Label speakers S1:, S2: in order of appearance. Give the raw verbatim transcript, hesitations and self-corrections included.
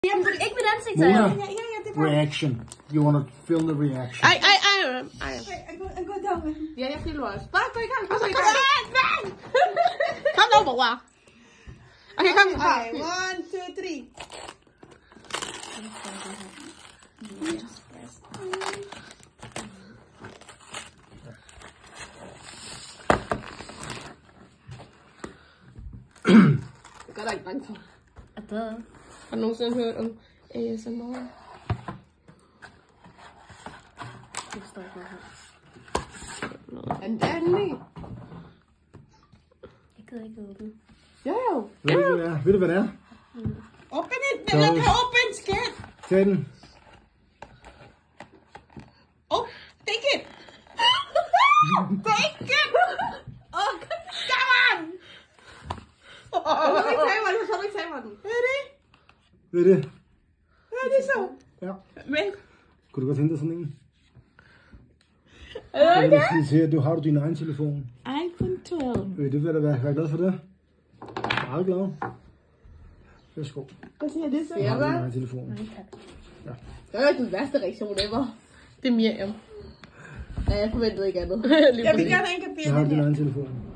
S1: Jamen, ikke mit ansigt,
S2: Mona,
S1: ja,
S3: ja, ja, det er
S2: reaction. You want to film the reaction.
S4: Ej, ej, ej, ej.
S3: Jeg går down med ham.
S4: Ja, jeg filmer også. Bare gå i gang, bare gå i gang. Kom nu, bror. Okay, kom.
S3: Ej, one, two, three.
S4: Det gør der ikke bange for.
S1: Og der.
S4: Har du nogensinde hørt om A S M R?
S1: Det står ikke noget.
S4: And Danny.
S1: Jeg gider ikke åbne.
S4: Jo, jo.
S2: Ved du, hvad det er? Ved du, hvad det er?
S3: Open it. Lad mig open, skat.
S2: Tag den.
S3: Oh, take it. Take it. Oh, come on.
S4: Og så vil ikke tage mig, så vil ikke tage mig den.
S3: Hvad er det?
S2: Hvad er det?
S3: Hvad er det så?
S2: Ja.
S3: Men.
S2: Kunne du godt tænke dig sådan en?
S3: Er
S2: Jeg vil sige til, at du har du din egen telefon.
S3: iPhone tolv.
S2: Vil du være, være glad for det? Meget glad. Værsgo.
S3: Hvad siger det så?
S2: Du har din egen telefon.
S1: Nej, tak.
S4: Det var den værste reaktion ever. Det er Miriam. Ja, jeg forventede ikke andet.
S3: Jeg vil gerne have en
S2: Så har du din
S3: kapir.
S2: egen telefon.